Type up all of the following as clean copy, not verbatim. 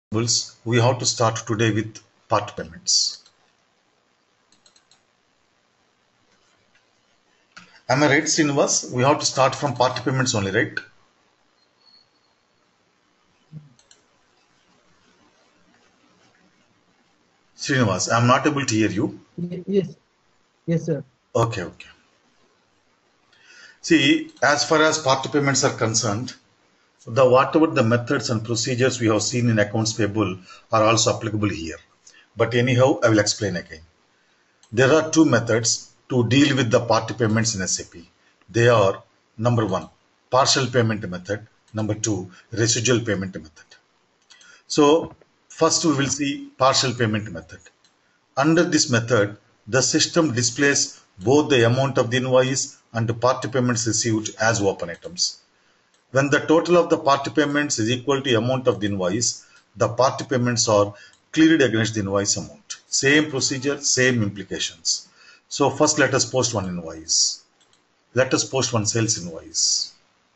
We have to start today with part payments. Am I right, Srinivas? We have to start from part payments only, right? Srinivas, I'm not able to hear you. Yes, yes, sir. Okay. See, as far as part payments are concerned, the whatever the methods and procedures we have seen in accounts payable are also applicable here. But anyhow, I will explain again. There are two methods to deal with the part payments in SAP. They are number one, partial payment method. Number two, residual payment method. So first we will see partial payment method. Under this method, the system displays both the amount of the invoice and the party payments received as open items. When the total of the party payments is equal to amount of the invoice, the party payments are cleared against the invoice amount. Same procedure, same implications. So first let us post one invoice. Let us post one sales invoice.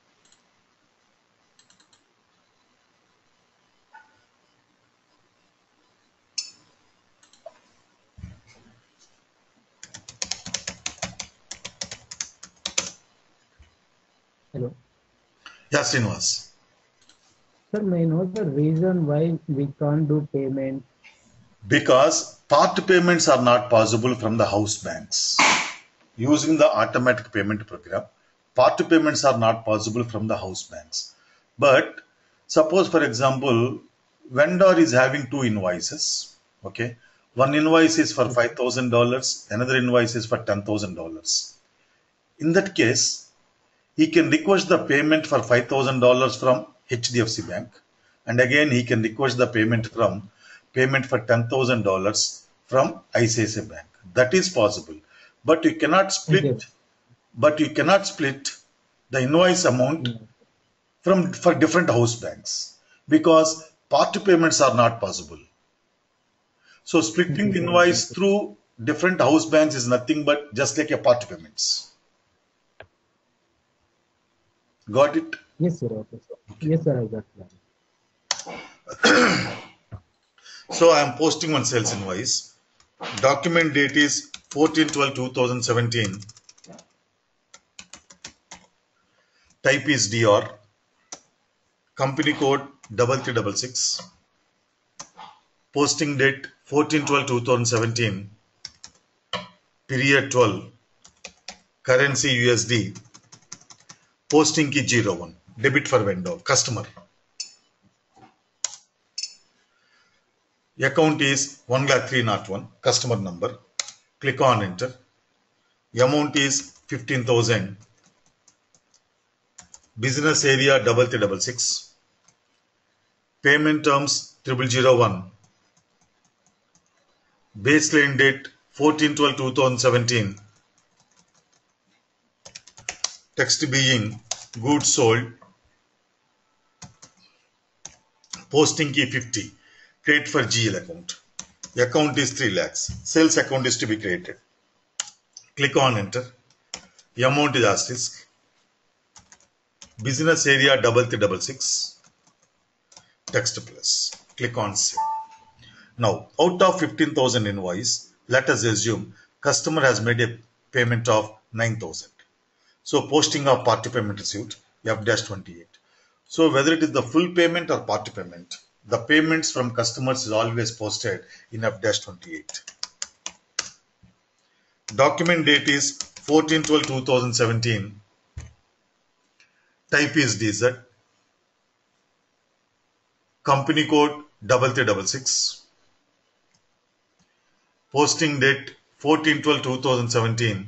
Hello. Yes, Srinivas. Sir, may I know the reason why we can't do payment? Because part payments are not possible from the house banks. Using the automatic payment program, part payments are not possible from the house banks. But suppose, for example, vendor is having two invoices. Okay, one invoice is for Okay. $5,000, another invoice is for $10,000. In that case, he can request the payment for $5,000 from HDFC Bank, and again he can request the payment for $10,000 from ICICI Bank. That is possible, but you cannot Okay. split. But you cannot split the invoice amount Mm. from for different house banks because part payments are not possible. So splitting the Okay, sir. invoice through different house banks is nothing but just like a part payments. Got it? Yes, sir. Okay, sir. Yes, sir. I got that. So I am posting one sales invoice. Document date is 14/12/2017. Type is DR. Company code 3366. Posting date 14/12/2017. Period 12. Currency USD. Posting key 01. Debit for vendor. Customer. Account is 1,03,01. Customer number. Click on enter. Amount is 15,000. Business area 3366. Payment terms 0001. Baseline date 14/12/2017. Text being goods sold. Posting key 50. Create for GL account. Account is 3 lakhs. Sales account is to be created. Click on enter. Amount is asterisk. Business area 3366. Text plus. Click on save. Now, out of 15,000 invoice, let us assume customer has made a payment of 9,000. So posting of party payment received F-28. So whether it is the full payment or party payment, the payments from customers is always posted in F-28. Document date is 14/12/2017. Type is DZ. Company code 3366. Posting date 14/12/2017.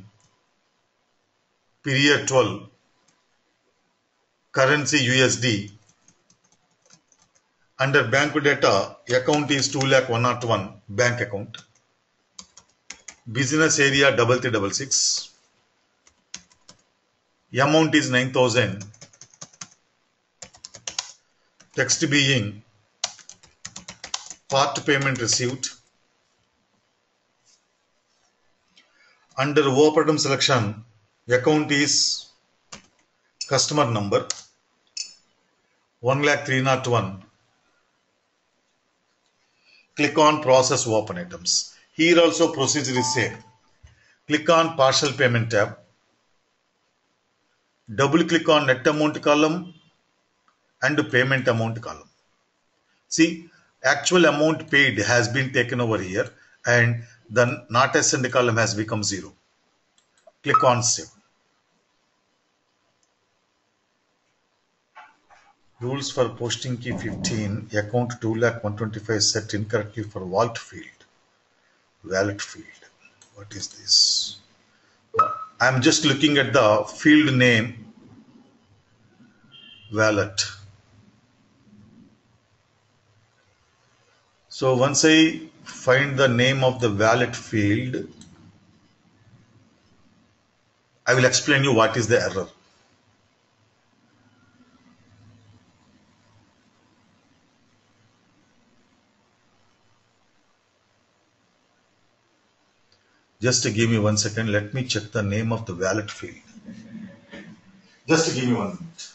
Period 12. Currency USD. Under bank data, account is 2,01,101 bank account. Business area 3366. Amount is 9,000. Text being part payment received. Under operatum selection, account is customer number 1,03,01. click on process open items. Here also procedure is same. Click on partial payment tab, double click on net amount column and payment amount column. See, actual amount paid has been taken over here and the not assigned column has become 0. Click on save. Rules for posting key 15, account 2,125 set incorrectly for wallet field. Wallet field. What is this? I'm just looking at the field name wallet. So once I find the name of the wallet field, I will explain you what is the error. Just give me 1 second. Let me check the name of the wallet field. Just give me 1 minute.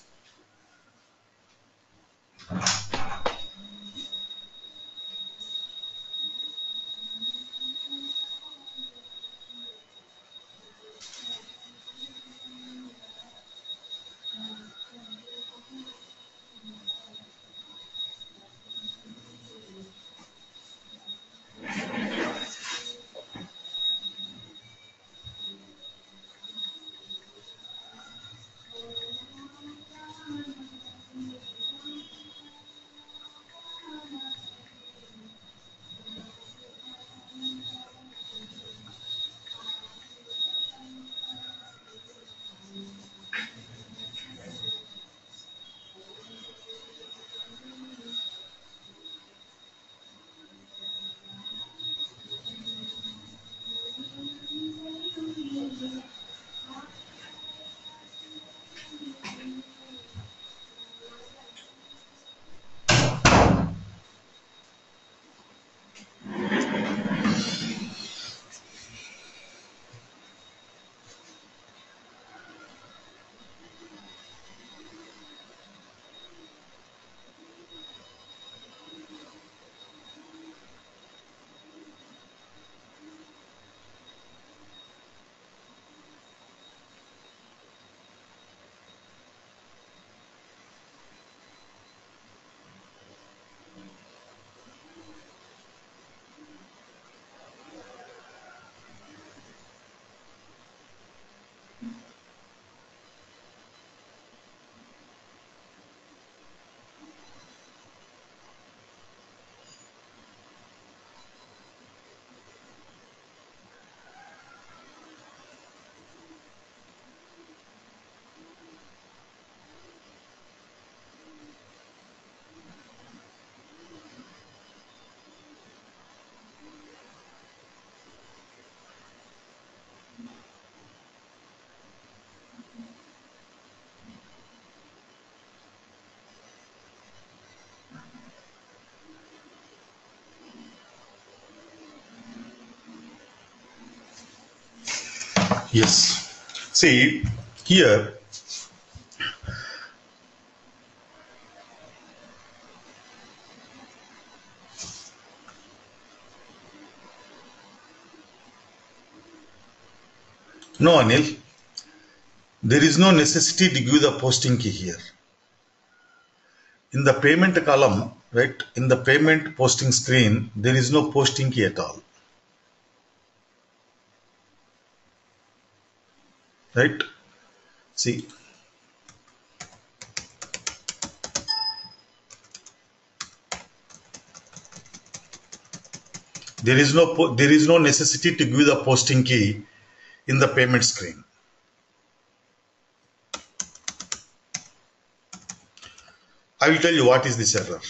Yes. See, here, no Anil, there is no necessity to give the posting key here. In the payment column, right, in the payment posting screen, there is no posting key at all. Right? See, there is no necessity to give the posting key in the payment screen. I will tell you what is this error.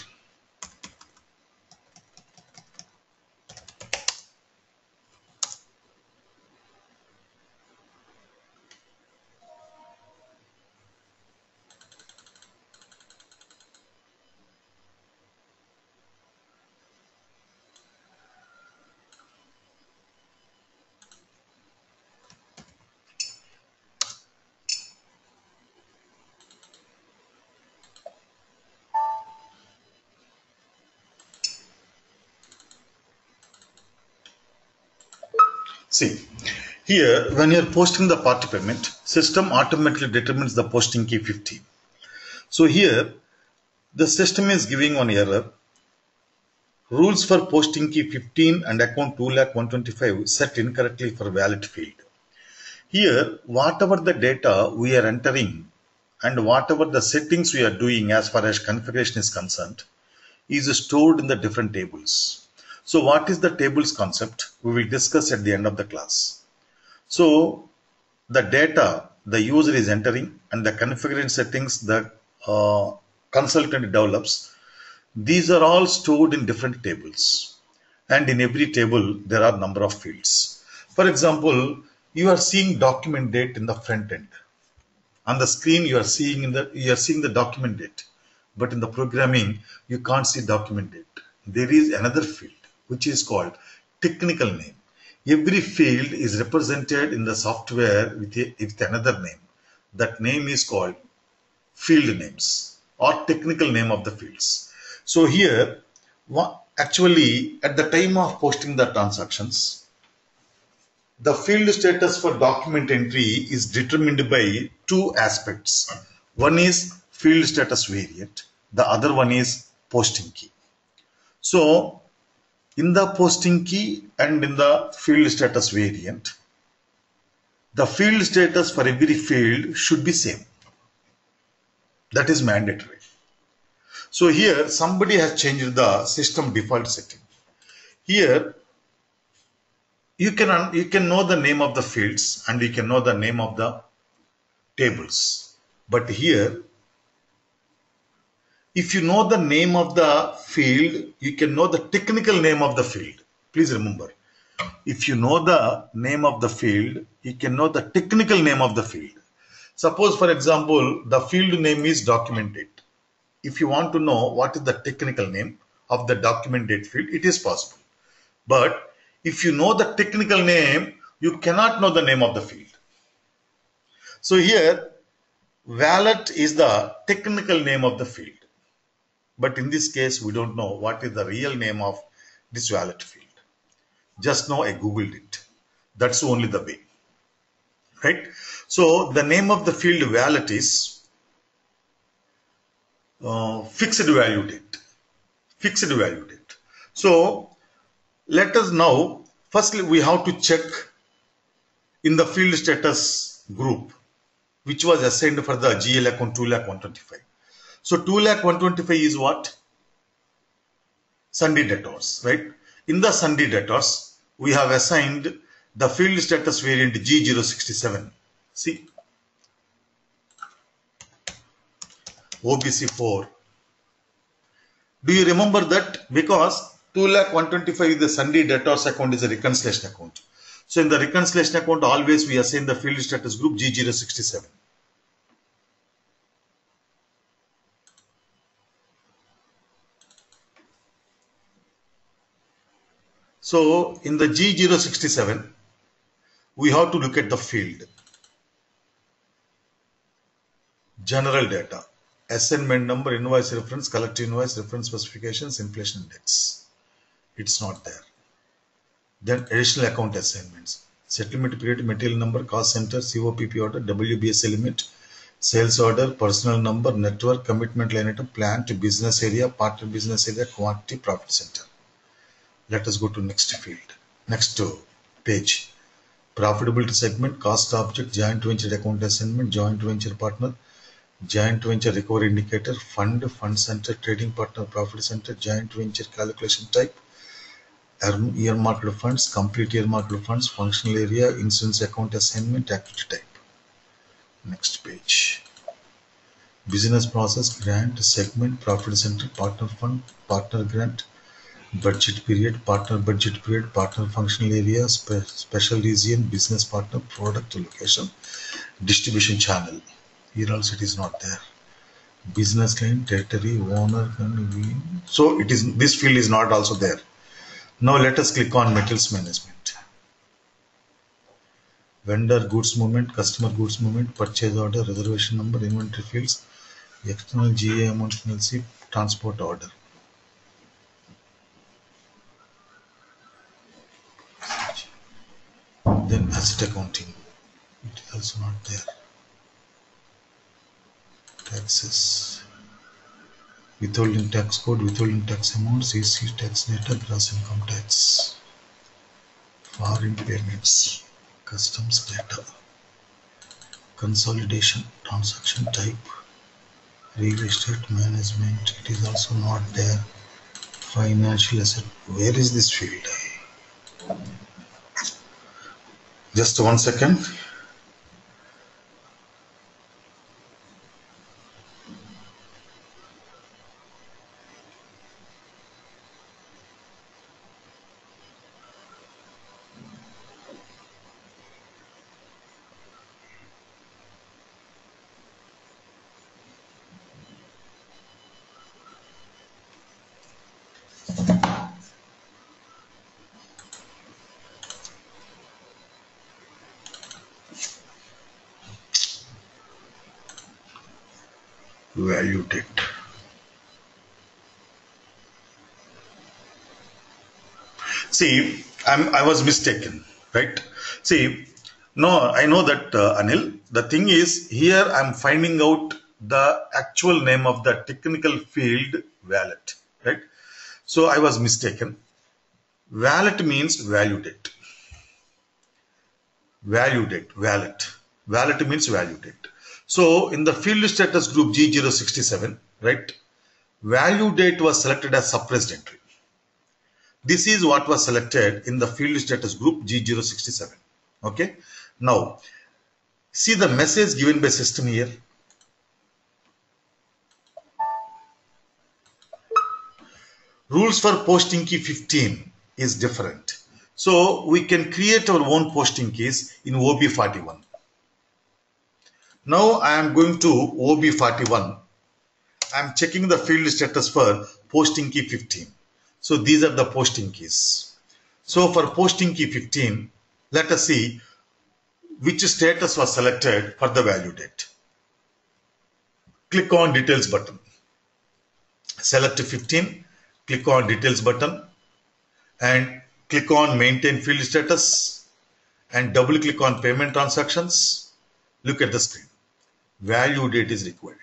See, here when you're posting the part payment, system automatically determines the posting key 15. So here the system is giving one error. Rules for posting key 15 and account 2,125 set incorrectly for valid field. Here, whatever the data we are entering and whatever the settings we are doing as far as configuration is concerned is stored in the different tables. So what is the tables concept? We will discuss at the end of the class. So the data the user is entering and the configuration settings the consultant develops, these are all stored in different tables, and in every table there are number of fields. For example, you are seeing document date in the front end. On the screen you are seeing the document date, but in the programming you can't see document date. There is another field which is called technical name. Every field is represented in the software with another name. That name is called field names or technical name of the fields. So here, actually at the time of posting the transactions, the field status for document entry is determined by two aspects. One is field status variant, the other one is posting key. So in the posting key and in the field status variant, the field status for every field should be same. That is mandatory. So here somebody has changed the system default setting. Here you can know the name of the fields and you can know the name of the tables. But here, if you know the name of the field, you can know the technical name of the field. Please remember, if you know the name of the field, you can know the technical name of the field. Suppose, for example, the field name is document date. If you want to know what is the technical name of the document date field, it is possible. But if you know the technical name, you cannot know the name of the field. So here, valid is the technical name of the field. But in this case, we don't know what is the real name of this valid field. Just now I googled it. That's only the way. Right? So the name of the field valid is fixed value date. Fixed value date. So let us now, firstly we have to check in the field status group which was assigned for the GL account 2,125. So 2,125 is what? Sunday debtors, right? In the Sunday debtors, we have assigned the field status variant G067. See, OBC 4. Do you remember that? Because 2,125 is the Sunday debtors account is a reconciliation account. So in the reconciliation account, always we assign the field status group G067. So in the G067, we have to look at the field. General data, assignment number, invoice reference, collected invoice, reference specifications, inflation index. It's not there. Then additional account assignments, settlement period, material number, cost center, COPP order, WBSA limit, sales order, personal number, network, commitment line item, plant, business area, partner business area, quantity, profit center. Let us go to next field, next page. Profitability segment, cost object, joint venture account assignment, joint venture partner, joint venture recovery indicator, fund, fund center, trading partner, profit center, joint venture calculation type, earmarked funds, complete earmarked funds, functional area, insurance account assignment, activity type. Next page. Business process, grant, segment, profit center, partner fund, partner grant, budget period, partner budget period, partner functional area, special region, business partner, product location, distribution channel. Here also it is not there. Business line, territory, owner, so it is, this field is not also there. Now let us click on materials management. Vendor goods movement, customer goods movement, purchase order, reservation number, inventory fields, external GA amount, LC, transport order. Then asset accounting, it is also not there. Taxes, withholding tax code, withholding tax amount, CC tax data, gross income tax, foreign payments, customs data, consolidation, transaction type, real estate management, it is also not there. Financial asset, where is this field? Just 1 second. Value date. See, I was mistaken, right? See, no, I know that Anil. The thing is, here I'm finding out the actual name of the technical field wallet, right? So I was mistaken. Wallet means value date. Value date, wallet. Wallet means value date. So in the field status group G067, right? Value date was selected as suppressed entry. This is what was selected in the field status group G067. Okay. Now, see the message given by system here. Rules for posting key 15 is different. So we can create our own posting keys in OB41. Now I am going to OB41. I am checking the field status for posting key 15. So these are the posting keys. So for posting key 15, let us see which status was selected for the value date. Click on details button. Select 15, click on details button and click on maintain field status and double click on payment transactions. Look at the screen. Value date is required.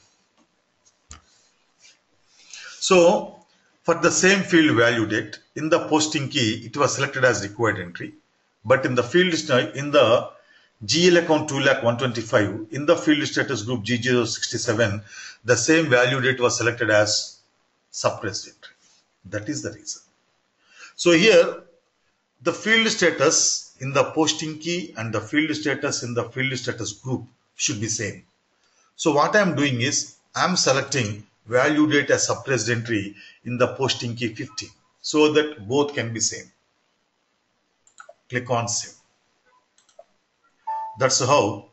So for the same field value date, in the posting key, it was selected as required entry. But in the field, in the GL account 2,125,000, in the field status group G067, the same value date was selected as suppressed entry. That is the reason. So here, the field status in the posting key and the field status in the field status group should be same. So what I am doing is, I am selecting value date as suppressed entry in the posting key 15 so that both can be same. Click on save. That's how,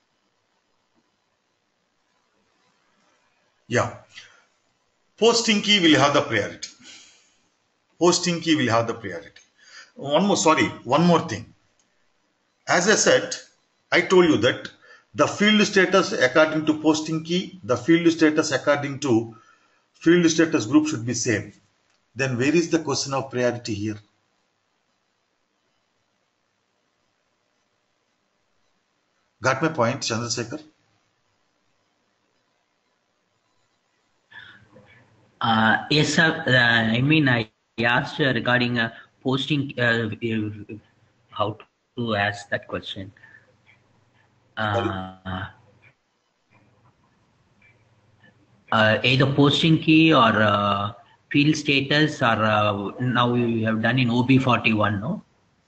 yeah, posting key will have the priority. Posting key will have the priority. One more thing. As I said, I told you that the field status according to posting key, the field status according to field status group should be same. Then where is the question of priority here? Got my point, Chandrasekhar? Yes, sir. I mean, I asked regarding posting, how to ask that question. Either posting key or field status, or now we have done in OB41, no?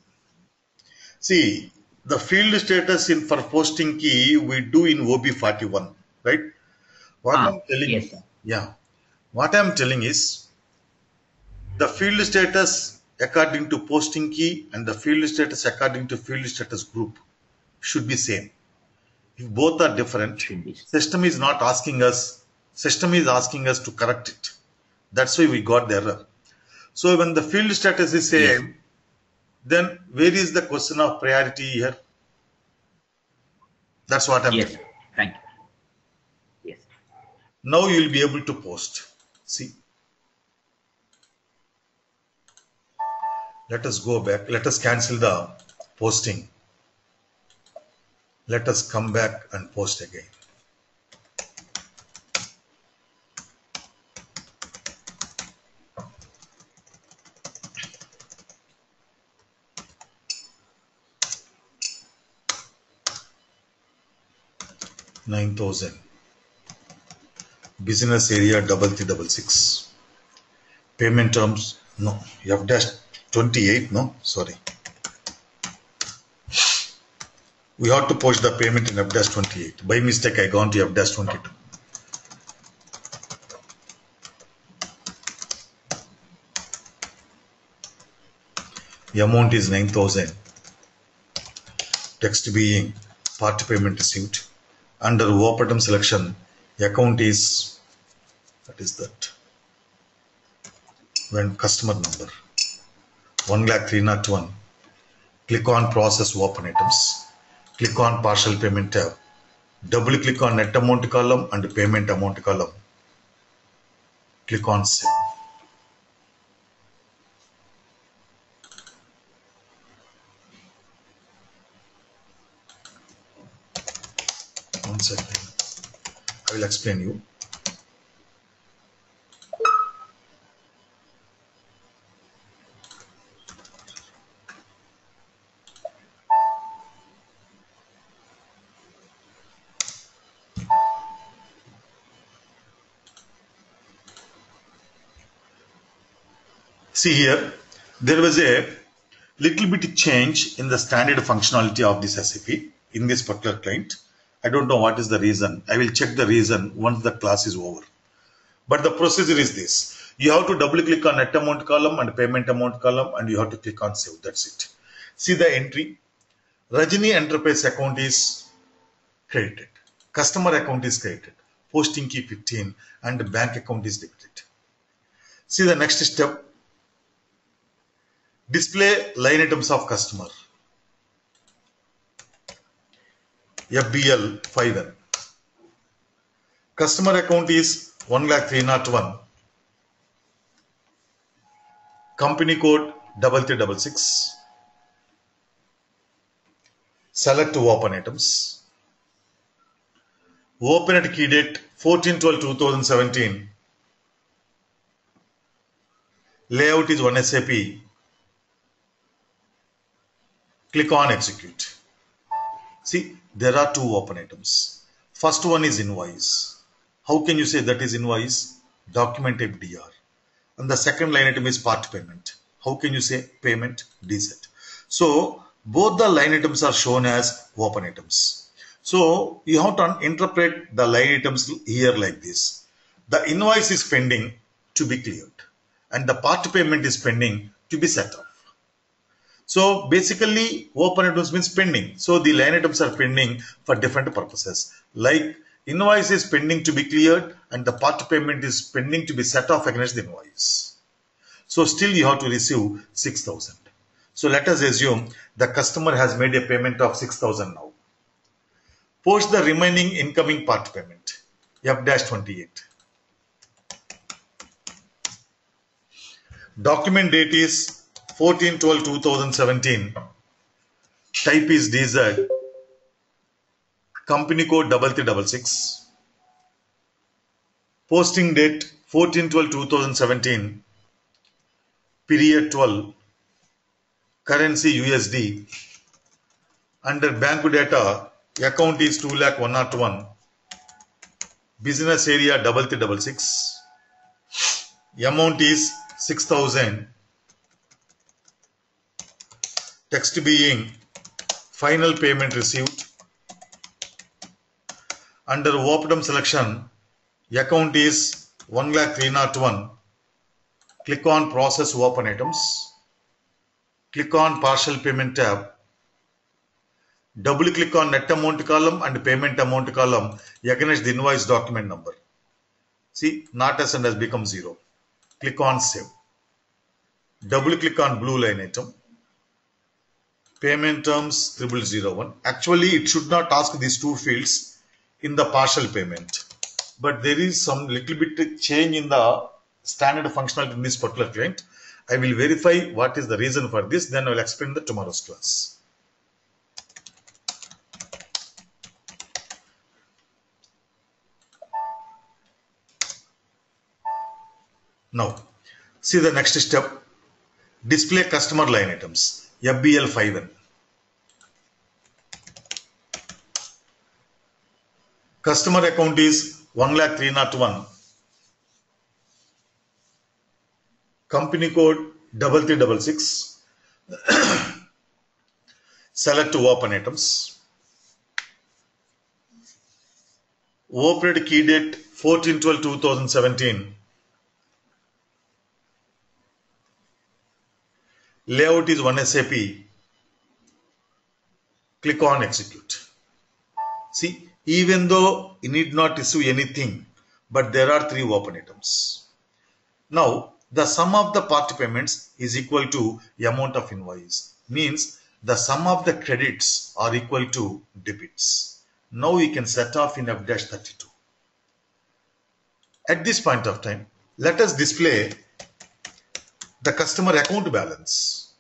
See, the field status in for posting key we do in OB41, right? What I'm telling, yes, sir. Yeah, what I'm telling is the field status according to posting key and the field status according to field status group should be same. If both are different, system is not asking us, system is asking us to correct it. That's why we got the error. So when the field status is same, yes, then where is the question of priority here? That's what I'm telling. Thank you. Yes. Now you will be able to post. See. Let us go back. Let us cancel the posting. Let us come back and post again. $9,000. Business area 3366. Payment terms, no. F-28, no, sorry. We ought to post the payment in F-28. By mistake, I gone to F-22. The amount is 9,000. Text being part payment received. Under open selection, account is, what is that? When customer number 1,03,01. Click on process open items. Click on partial payment tab. Double click on net amount column and payment amount column. Click on save. One second. I will explain you. See here, there was a little bit change in the standard functionality of this SAP in this particular client. I don't know what is the reason. I will check the reason once the class is over. But the procedure is this. You have to double click on net amount column and payment amount column and you have to click on save. That's it. See the entry. Rajini Enterprise account is credited. Customer account is credited. Posting key 15 and bank account is debited. See the next step. Display line items of customer. FBL 5N. Customer account is 1,03,01. Company code 3366. Select to open items. Open at key date 14/12/2017. Layout is one SAP. Click on execute. See, there are two open items. First one is invoice. How can you say that is invoice? Document type DR. And the second line item is part payment. How can you say payment? DZ. So both the line items are shown as open items. So you have to interpret the line items here like this. The invoice is pending to be cleared and the part payment is pending to be set off. So basically open items means pending. So the line items are pending for different purposes. Like invoice is pending to be cleared and the part payment is pending to be set off against the invoice. So still you have to receive 6,000. So let us assume the customer has made a payment of 6,000 now. Post the remaining incoming part payment. F-28. Document date is 14/12/2017. Type is DZ. Company code 3366. Posting date 14/12/2017. Period 12. Currency USD. Under bank data, account is 2,01,101. Business area 3366. Amount is 6,000. Text being final payment received. Under open selection, account is 1,03,01. Click on process open items. Click on partial payment tab. Double click on net amount column and payment amount column against the invoice document number. See, not ascend has become 0. Click on save. Double click on blue line item. Payment terms 0001. Actually, it should not ask these two fields in the partial payment. But there is some little bit change in the standard functionality in this particular client. I will verify what is the reason for this. Then I will explain the tomorrow's class. Now, see the next step. Display customer line items. FBL 5N. Customer account is 1,03,01. Company code 3366. Select to open items. Operated key date 14/12/2017. Layout is one SAP. Click on execute. See, even though you need not issue anything, but there are 3 open items. Now, the sum of the party payments is equal to amount of invoice. Means the sum of the credits are equal to debits. Now we can set off in F-32. At this point of time, let us display the customer account balance.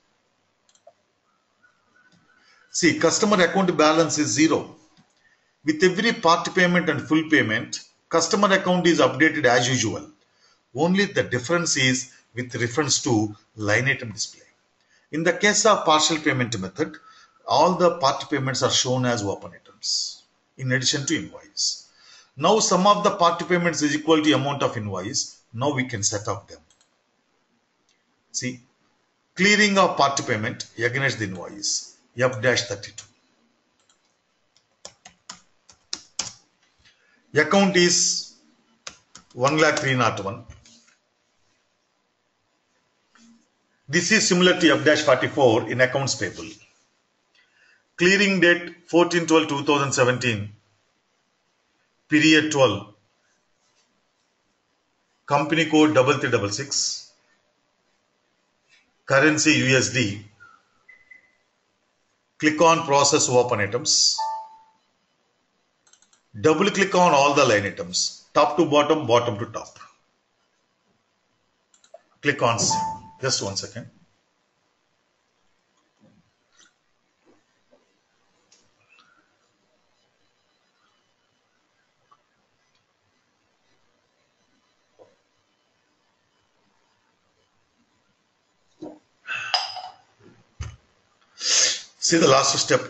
See, customer account balance is 0. With every part payment and full payment, customer account is updated as usual. Only the difference is with reference to line item display. In the case of partial payment method, all the part payments are shown as open items in addition to invoice. Now sum of the part payments is equal to amount of invoice. Now we can set up them. See, clearing of part payment against the invoice, F-32. Account is 1,03,01. This is similar to F-44 in accounts payable. Clearing date 14/12/2017. Period 12. Company code 3366. Currency USD. Click on process open items. Double click on all the line items. Top to bottom, bottom to top. Click on save. Just one second. See the last step.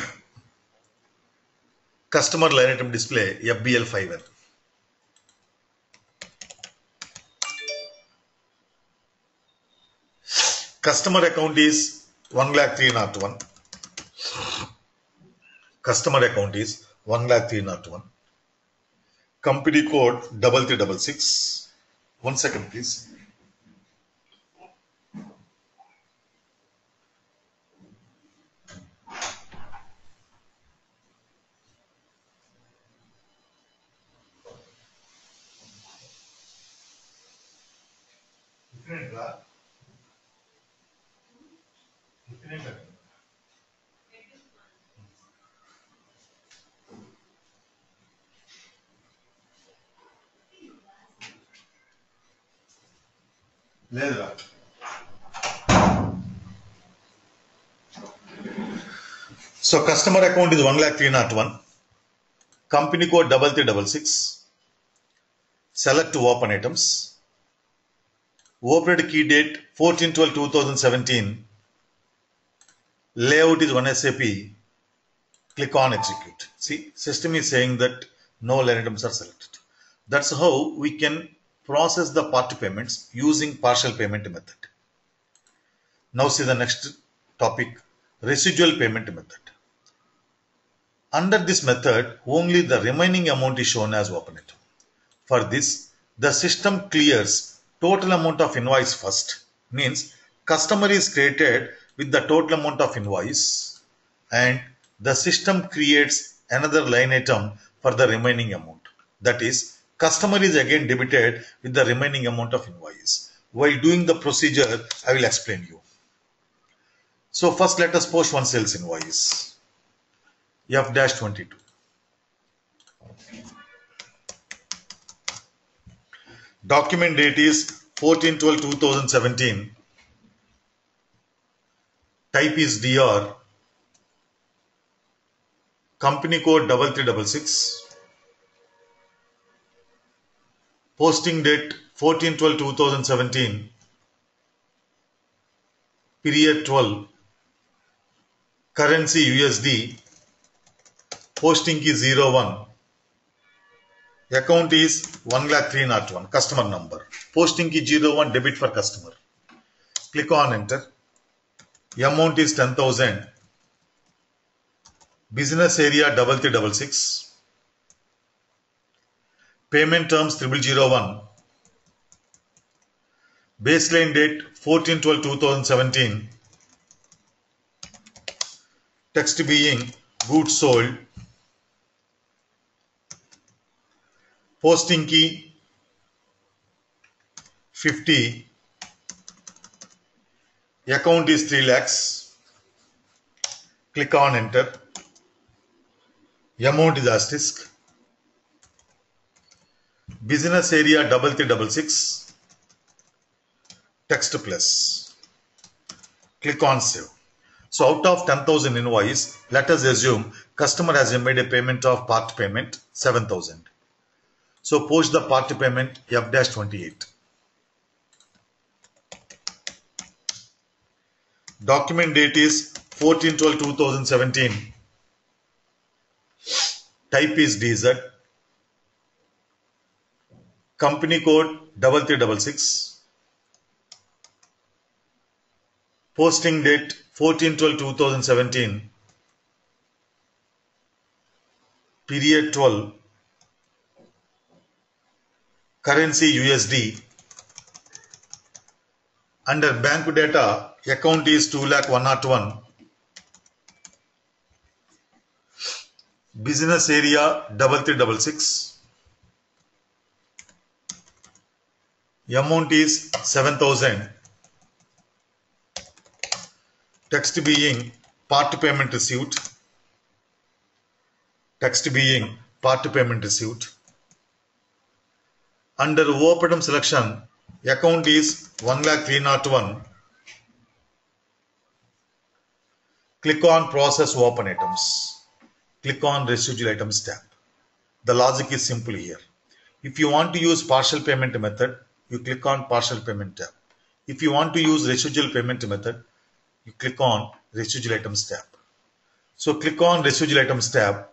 Customer line item display, FBL 5N. Customer account is 1,03,01. Customer account is 1,03,01. Company code 3366. 1 second, please. So customer account is 1,03,01. Company code 3366. Select to open items. Operated key date 14/12/2017. Layout is one SAP. Click on execute. See, system is saying that no line items are selected. That's how we can process the part payments using partial payment method. Now see the next topic, residual payment method. Under this method, only the remaining amount is shown as open item. For this, the system clears total amount of invoice first. Means customer is created with the total amount of invoice and the system creates another line item for the remaining amount. That is, customer is again debited with the remaining amount of invoice. While doing the procedure, I will explain you. So first let us post one sales invoice. F-22. Document date is 14/12/2017. Type is DR. Company code 3366. Posting date 14/12/2017, period 12, currency USD, posting key 01, account is 1,03,001, customer number, posting key 01, debit for customer. Click on enter. Amount is 10,000. Business area 3366. Payment terms 0001. Baseline date 14/12/2017. Text being goods sold. Posting key 50. Account is 3 lakhs. Click on enter. Amount is asterisk. Business area 3366. Text plus. Click on save. So out of 10,000 invoice, let us assume customer has made a payment of part payment 7,000. So post the part payment F-28. Document date is 14/12/2017. Type is DZ. Company code 3366. Posting date 14/12/2017. Period 12. Currency USD. Under bank data, account is 2,01,001. Business area 3366. Amount is 7,000. Text being part payment received. Text being part payment received. Under OPM selection, account is 1,03,001. Click on process open items. Click on residual items tab. The logic is simple here. If you want to use partial payment method, you click on partial payment tab. If you want to use residual payment method, you click on residual items tab. So click on residual items tab.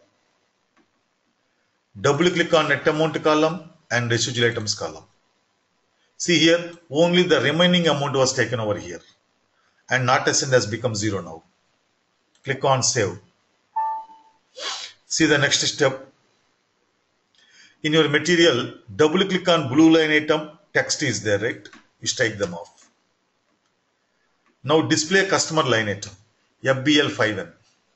Double click on net amount column and residual items column. See here, only the remaining amount was taken over here and not ascend has become 0 now. Click on save. See the next step. In your material, double click on blue line item, text is there, right? You strike them off. Now display customer line item, FBL5N.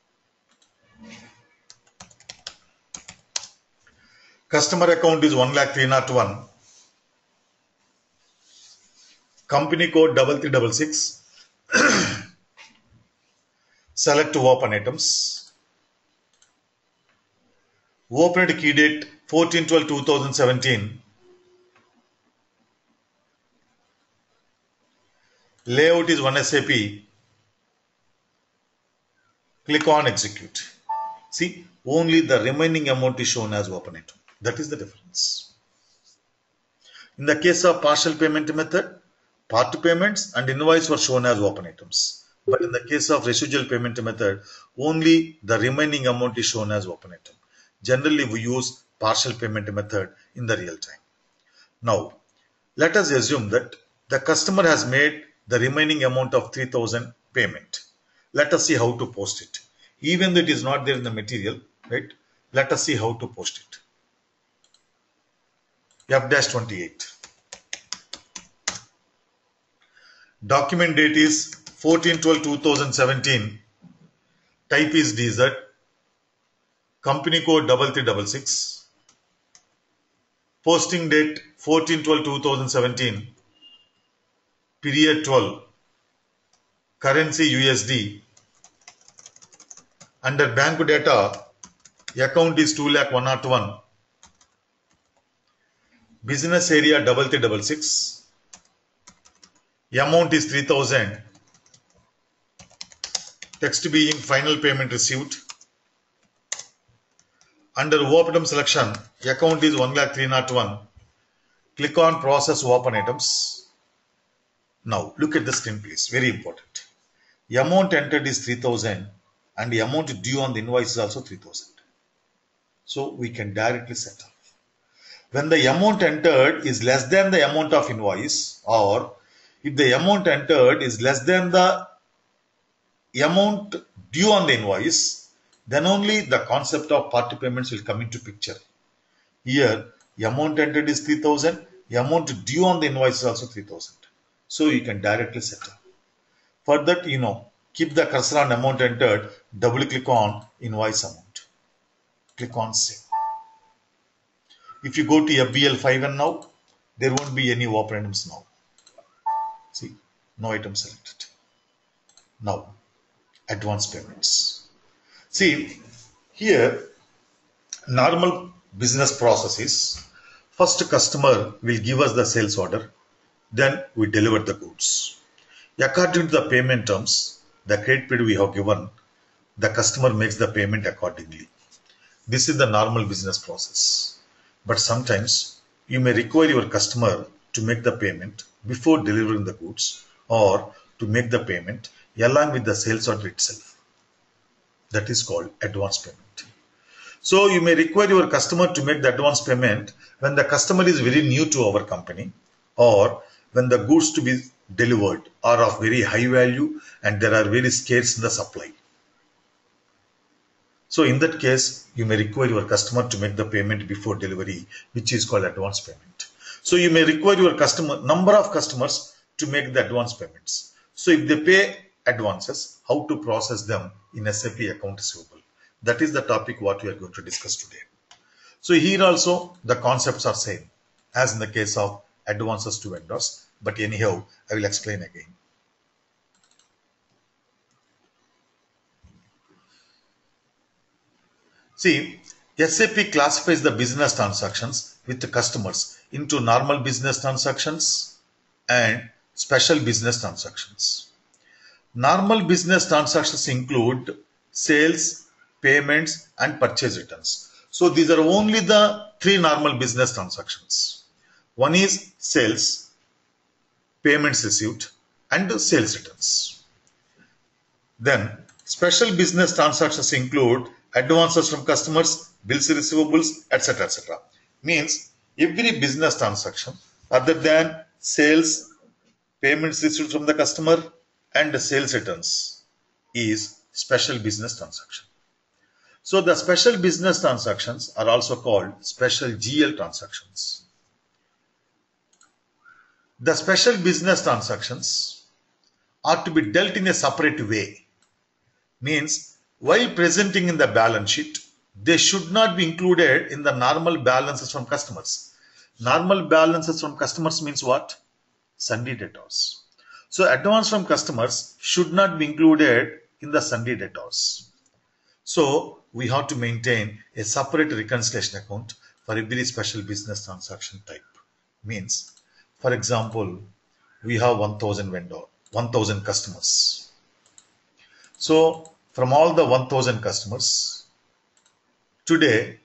Customer account is 1,03,001. Company code 3366. Select to open items. Opened key date 14/12/2017. Layout is 1 SAP. Click on execute. See, only the remaining amount is shown as open item. That is the difference. In the case of partial payment method, part payments and invoice were shown as open items. But in the case of residual payment method, only the remaining amount is shown as open item. Generally, we use partial payment method in the real time. Now, let us assume that the customer has made the remaining amount of 3,000 payment. Let us see how to post it. Even though it is not there in the material, right? Let us see how to post it. F-28. Document date is 14/12/2017. Type is DZ. Company code 3366. Posting date 14/12/2017. Period 12. Currency USD. Under bank data, account is 2,01,001. Business area 3366. Amount is 3,000. Text being final payment received. Under OPM selection, account is 1,03,001. Click on process open items. Now look at the screen please, very important. The amount entered is 3000 and the amount due on the invoice is also 3000. So we can directly set up. When the amount entered is less than the amount of invoice, or if the amount entered is less than the amount due on the invoice, then only the concept of party payments will come into picture. Here, the amount entered is 3000, the amount due on the invoice is also 3000. So you can directly set up. For that, keep the cursor on amount entered, double click on invoice amount. Click on save. If you go to FBL5 and now, there won't be any open items now. See, no item selected. Now, advance payments. See, here, normal business processes. First, customer will give us the sales order. Then we deliver the goods. According to the payment terms, the credit period we have given, the customer makes the payment accordingly. This is the normal business process. But sometimes you may require your customer to make the payment before delivering the goods or to make the payment along with the sales order itself. That is called advance payment. So you may require your customer to make the advance payment when the customer is very new to our company or when the goods to be delivered are of very high value and there are very scarce in the supply. So in that case, you may require your customer to make the payment before delivery, which is called advance payment. So you may require your number of customers to make the advance payments. So if they pay advances, how to process them in SAP account receivable. That is the topic what we are going to discuss today. So here also the concepts are same as in the case of advances to vendors, but anyhow, I will explain again. See, SAP classifies the business transactions with the customers into normal business transactions and special business transactions. Normal business transactions include sales, payments, and purchase returns. So these are only the three normal business transactions. One is sales, payments received, and sales returns. Then special business transactions include advances from customers, bills receivables, etc. etc. Means every business transaction other than sales, payments received from the customer, and sales returns is special business transaction. So the special business transactions are also called special GL transactions. The special business transactions are to be dealt in a separate way. Means while presenting in the balance sheet, they should not be included in the normal balances from customers. Normal balances from customers means what? Sundry debtors. So advance from customers should not be included in the sundry debtors. So we have to maintain a separate reconciliation account for every special business transaction type. Means, for example, we have 1000 customers. So from all the 1000 customers, today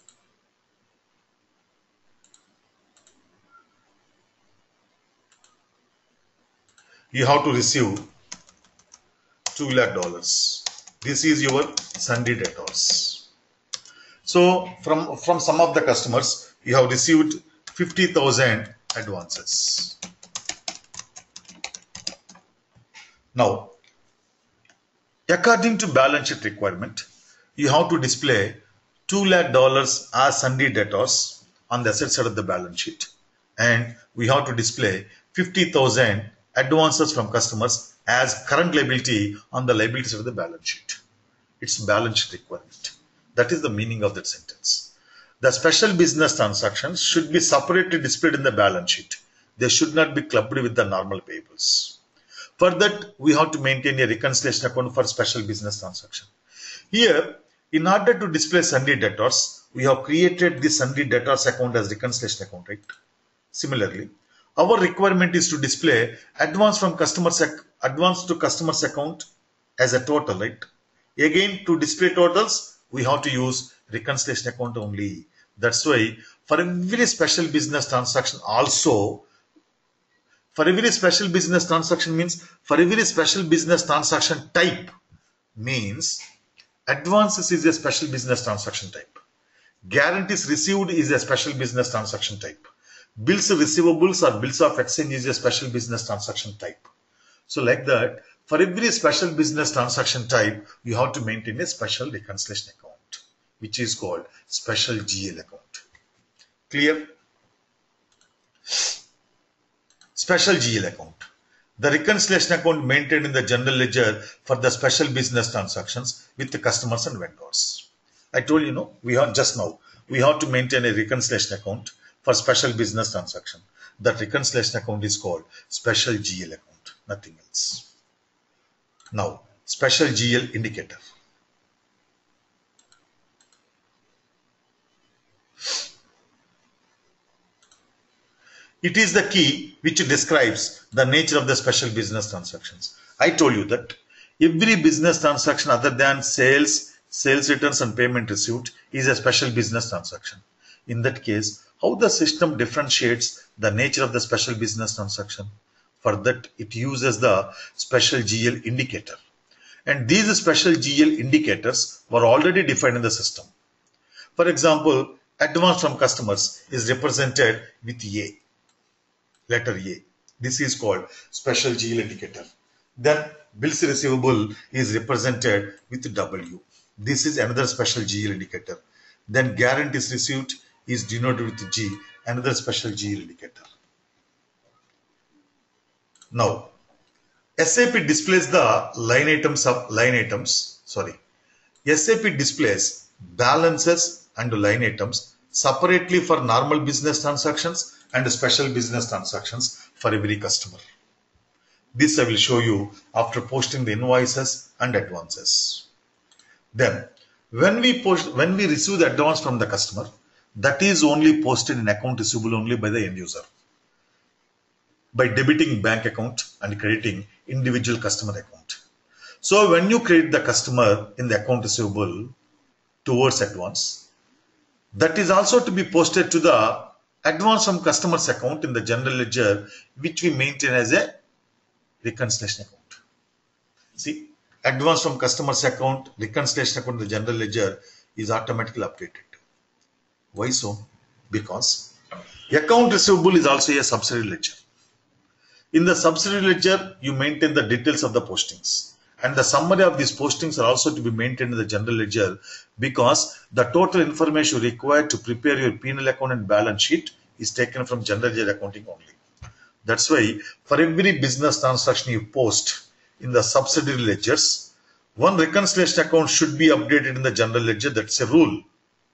you have to receive $2 lakh. This is your sundry debtors. So from some of the customers, you have received 50,000 advances. Now, according to balance sheet requirement, you have to display $2 lakh as sundry debtors on the asset side of the balance sheet, and we have to display 50,000 advances from customers as current liability on the liability side of the balance sheet. It's balance sheet requirement. That is the meaning of that sentence. The special business transactions should be separately displayed in the balance sheet. They should not be clubbed with the normal payables. For that, we have to maintain a reconciliation account for special business transaction. Here, in order to display sundry debtors, we have created this sundry debtors account as reconciliation account, right? Similarly, our requirement is to display advance to customers account as a total, right? Again, to display totals, we have to use reconciliation account only. That's why For every special business transaction also, for every special business transaction means for every special business transaction type means advances is a special business transaction type. Guarantees received is a special business transaction type. Bills receivables or bills of exchange is a special business transaction type. So like that, for every special business transaction type, you have to maintain a special reconciliation account, which is called special GL account. Clear? Special GL account. The reconciliation account maintained in the general ledger for the special business transactions with the customers and vendors. I told you, we have just now, we have to maintain a reconciliation account for special business transaction. That reconciliation account is called special GL account, nothing else. Now, special GL indicator. It is the key which describes the nature of the special business transactions. I told you that every business transaction other than sales returns and payment received is a special business transaction. In that case, how the system differentiates the nature of the special business transaction? For that, it uses the special GL indicator. And these special GL indicators were already defined in the system. For example, advance from customers is represented with A. Letter A. This is called special GL indicator. Then bills receivable is represented with W. This is another special GL indicator. Then guarantees received is denoted with G, another special GL indicator. Now, SAP displays the SAP displays balances and line items separately for normal business transactions and special business transactions for every customer. This I will show you after posting the invoices and advances. Then, when we receive the advance from the customer, that is only posted in account receivable only by the end user, by debiting bank account and crediting individual customer account. So when you credit the customer in the account receivable towards advance, that is also to be posted to the advance from customer's account in the general ledger, which we maintain as a reconciliation account. See, advance from customer's account, reconciliation account in the general ledger is automatically updated. Why so? Because account receivable is also a subsidiary ledger. In the subsidiary ledger, you maintain the details of the postings, and the summary of these postings are also to be maintained in the general ledger, because the total information required to prepare your P&L account and balance sheet is taken from general ledger accounting only. That's why for every business transaction you post in the subsidiary ledgers, one reconciliation account should be updated in the general ledger. That's a rule.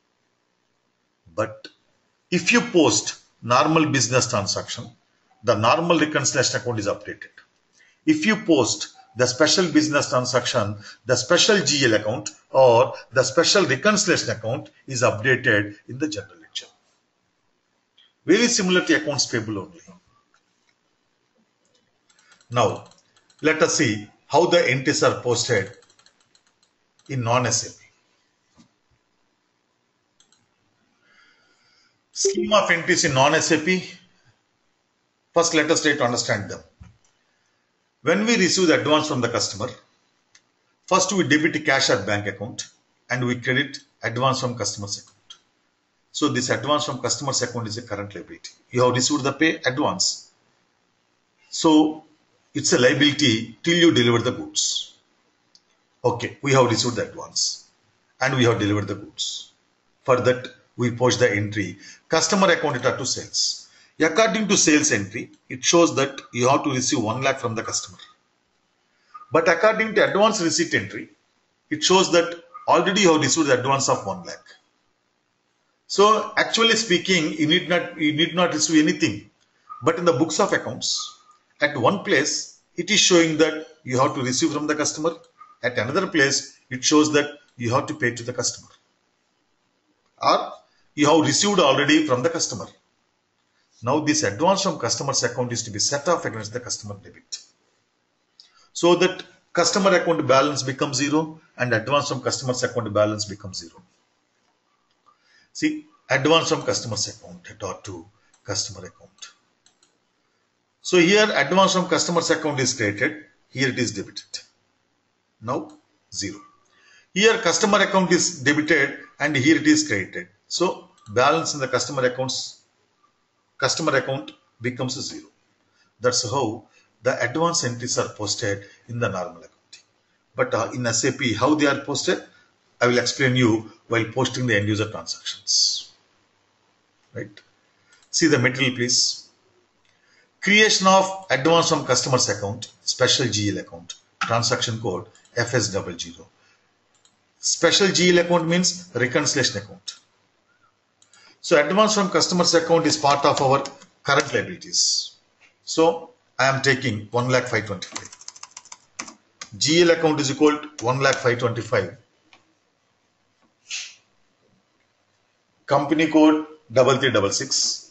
But if you post normal business transaction, the normal reconciliation account is updated. If you post the special business transaction, the special GL account or the special reconciliation account is updated in the general ledger. Very similar to accounts payable only. Now, let us see how the entries are posted in non-SAP. Scheme of entries in non-SAP. First, let us try to understand them. When we receive the advance from the customer, first we debit cash at bank account and we credit advance from customer's account. So this advance from customer's account is a current liability. You have received the pay advance. So it's a liability till you deliver the goods. Okay, we have received the advance and we have delivered the goods. For that, we post the entry customer account to sales. According to sales entry, it shows that you have to receive 1 lakh from the customer. But according to advance receipt entry, it shows that already you have received the advance of 1 lakh. So actually speaking, you need not receive anything. But in the books of accounts, at one place, it is showing that you have to receive from the customer. At another place, it shows that you have to pay to the customer. Or you have received already from the customer. Now this advance from customer's account is to be set off against the customer debit. So that customer account balance becomes 0 and advance from customer's account balance becomes 0. See, advance from customer's account dot to customer account. So here advance from customer's account is created. Here it is debited. Now 0. Here customer account is debited and here it is credited. So balance in the customer account becomes 0. That's how the advance entries are posted in the normal accounting. But in SAP, how they are posted, I will explain you while posting the end user transactions. Right? See the material, please. Creation of advance from customer's account, special GL account, transaction code FS00. Special GL account means reconciliation account. So advance from customer's account is part of our current liabilities. So I am taking 1,05,25. GL account is equal to 1,05,25. Company code 3366.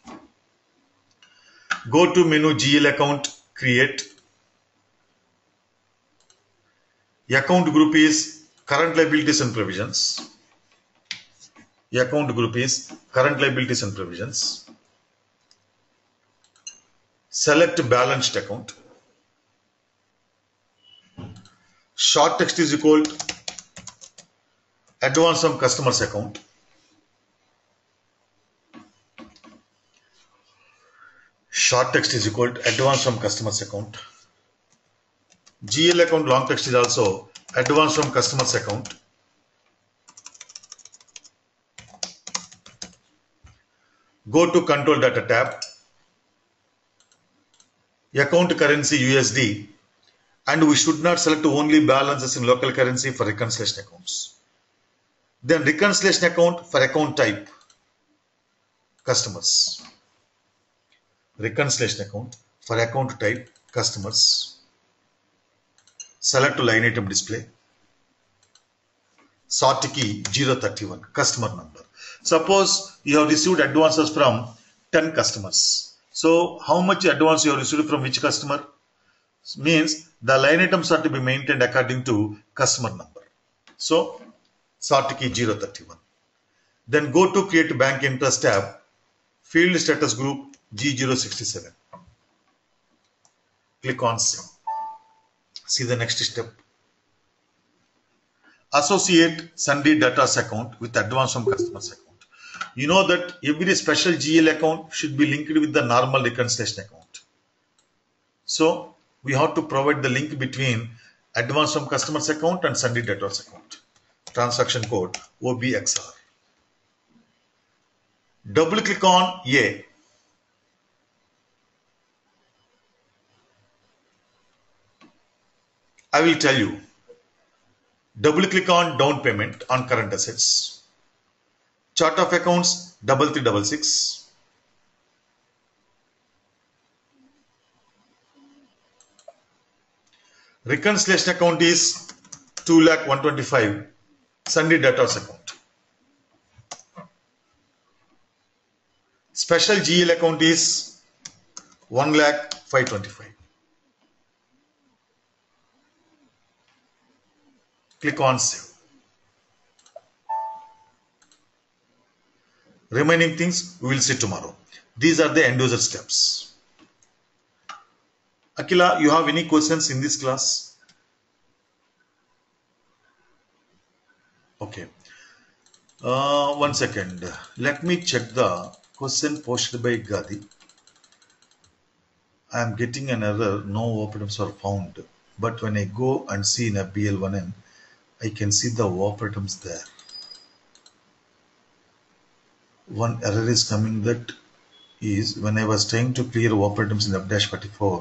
Go to menu GL account, create. Account group is current liabilities and provisions. Account group is current liabilities and provisions. Select balanced account. Short text is equal to advance from customer's account. Short text is equal to advance from customer's account. GL account long text is also advance from customer's account. Go to control data tab. Account currency USD, and we should not select only balances in local currency for reconciliation accounts. Then reconciliation account for account type, customers. Reconciliation account for account type, customers. Select line item display. Sort key 031, customer number. Suppose you have received advances from 10 customers. So how much advance you have received from which customer? Means the line items are to be maintained according to customer number. So sort key 031. Then go to create bank interest tab, field status group G067. Click on save. See the next step. Associate sundry debtors account with advance from customer's account. You know that every special GL account should be linked with the normal reconciliation account. So we have to provide the link between advance from customer's account and sundry debtors account. Transaction code OBXR. Double click on A. I will tell you. Double click on down payment on current assets. Chart of accounts 3366. Reconciliation account is 2,125,000. Sundry debtors account. Special GL account is 1,05,25,000. Click on save. Remaining things we will see tomorrow. These are the end user steps. Akila, you have any questions in this class? Okay. 1 second. Let me check the question posted by Gadi. I am getting an error. No operatives are found. But when I go and see in a BL1N, I can see the operatives there. One error is coming, that is when I was trying to clear operatives in F-44.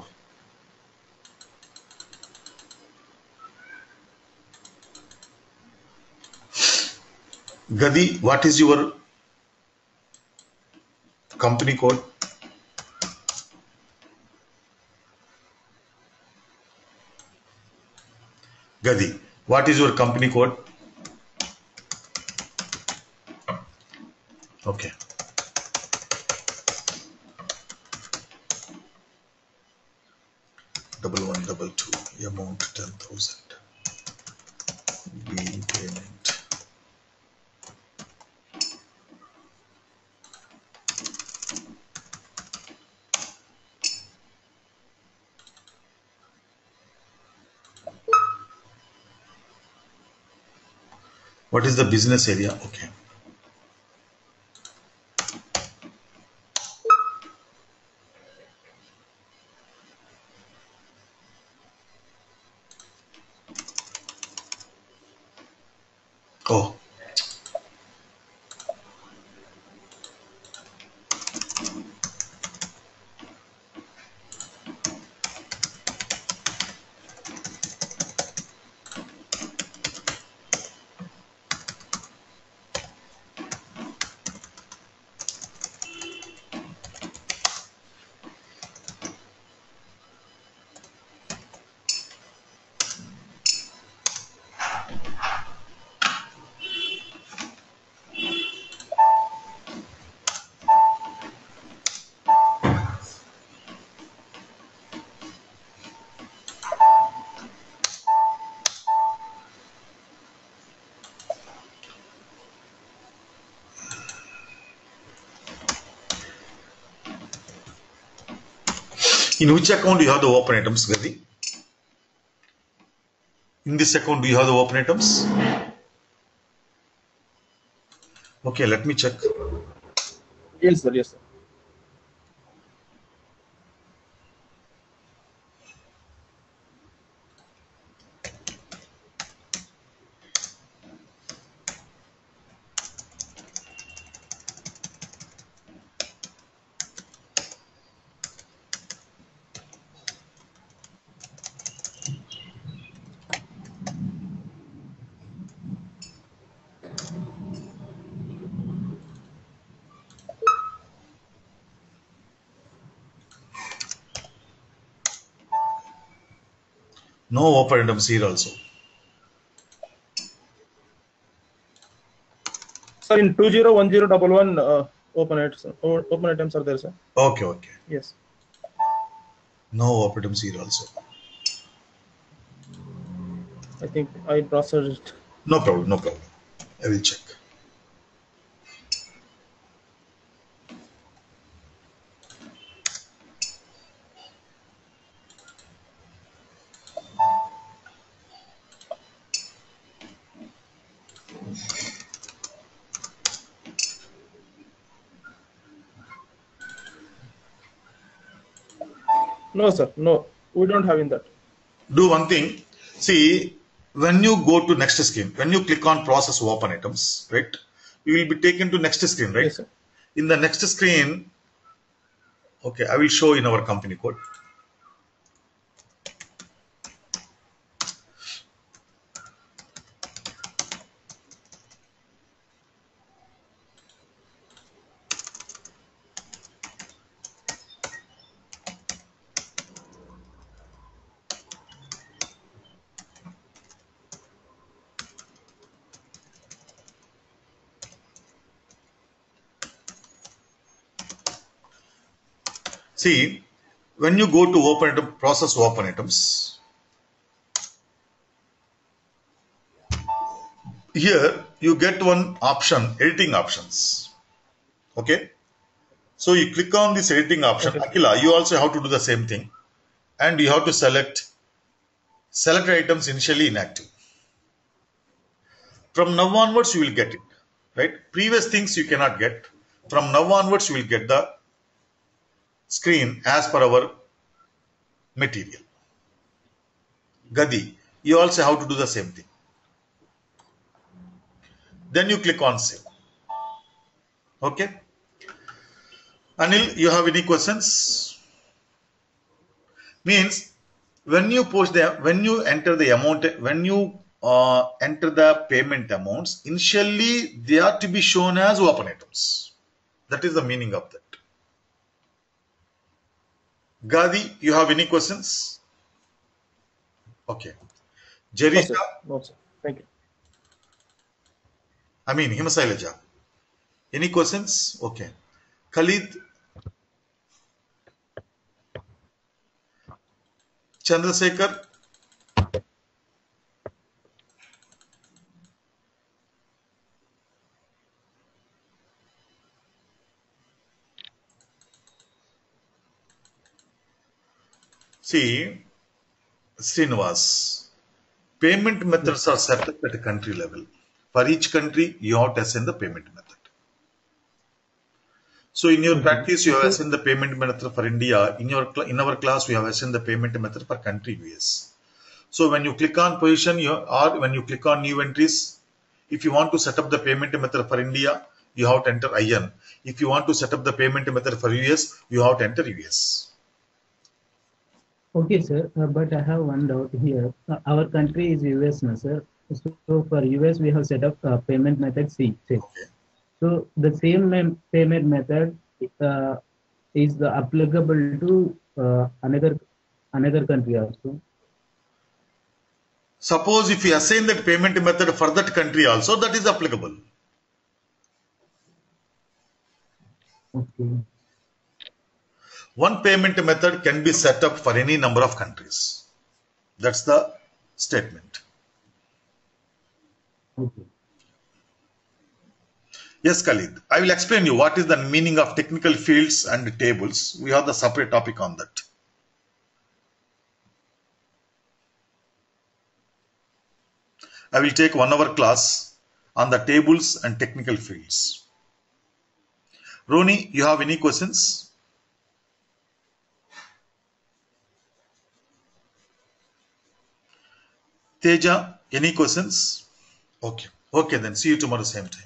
Gadi, what is your company code? Gadi, what is your company code? Okay. Double 122, amount 10,000. B payment. What is the business area? Okay. Oh, in which account you have the open items, Gadi? In this account, do you have the open items? Okay, let me check. Yes, sir. Yes, sir. No open items here also. Sir, in 201011, open items are there, sir. Okay, okay. Yes. No open items here also. I think I processed it. No problem, no problem. I will check. No, sir. No, we don't have in that. Do one thing. See, when you go to next screen, when you click on process open items, right, you will be taken to next screen, right? Yes, sir. In the next screen, okay, I will show in our company code. See, when you go to open item, process open items, here you get one option, editing options. Okay. So you click on this editing option. Okay. Akila, you also have to do the same thing. And you have to select items initially inactive. From now onwards, you will get it. Right? Previous things you cannot get. From now onwards, you will get the screen as per our material. Gadi, you also have to do the same thing. Then you click on save. Okay. Anil, you have any questions? Means when you enter the amount, when you enter the payment amounts, initially they are to be shown as open items. That is the meaning of that. Gadi, you have any questions? Okay. No, Jerita, sir. No, sir. Thank you. I mean Himasailaja. Any questions? Okay. Khalid, Chandrasekhar, see, Srinivas, payment methods are set up at a country level. For each country, you have to assign the payment method. So in your practice, you have assigned the payment method for India. In our class, we have assigned the payment method for country US. So when you click on position, or when you click on new entries, if you want to set up the payment method for India, you have to enter IN. If you want to set up the payment method for US, you have to enter US. Okay, sir. But I have one doubt here. Our country is US, no, sir. So for US, we have set up payment method C. Check. Okay. So the same payment method is applicable to another country also. Suppose if you assign that payment method for that country also, that is applicable. Okay. One payment method can be set up for any number of countries. That's the statement. Okay. Yes, Khalid. I will explain you what is the meaning of technical fields and tables. We have the separate topic on that. I will take 1 hour class on the tables and technical fields. Roni, you have any questions? Teja, any questions? Okay. Okay, then see you tomorrow same time.